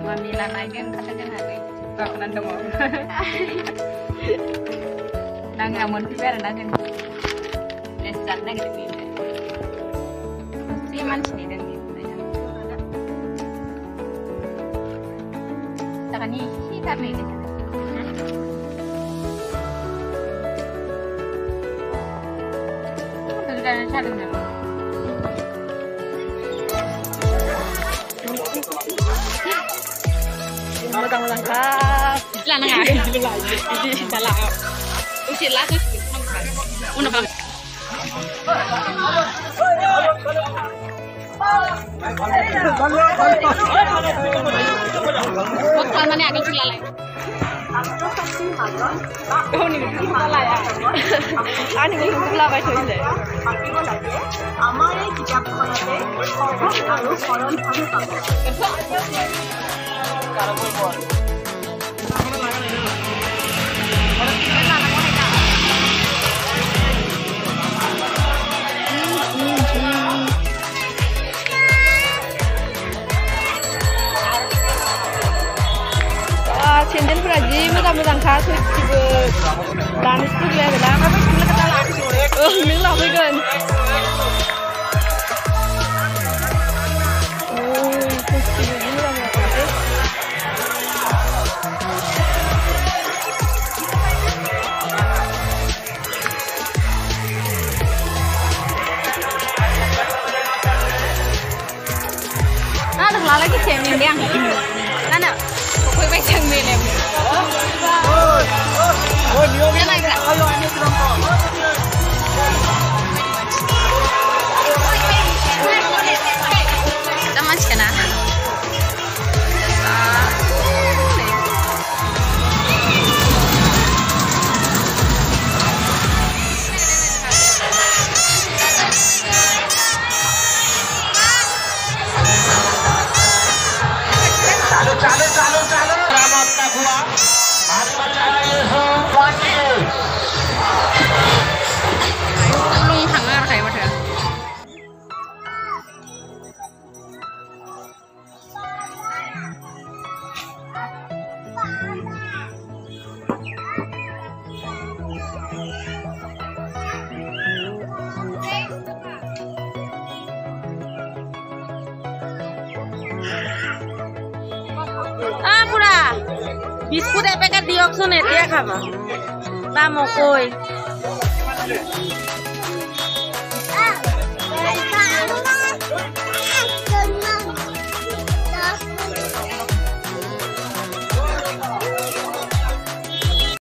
Mamilan aja katanya hari. Kau nanti mau. Nang ngamun piper nanti. Nesan nang gitu ni. Si man sini dan gitu. Takkan ni kita ni. Sudah cari ni. Mudah-mudahan kap. Lana nggak? Jadi salah. Usia lah tuh. Una bang. Bukan mana agak silalai. Oh ni silalai ya. Ani ni silalai tu je. Amar ini kitab mana deh? Kalau koran kami tak. Cendol beraji, mudah-mudahan kasih juga dan itu juga ada. Oh, milah vegan. Oh, itu sih mudah-mudahan kasih. Ada lagi cemil yang. Nana. Kau macam mana? Oh, ni orang ni kalau ane kurang kau. Taman cina. Biskut pakai dioksun ya dia kama. Tamu koi.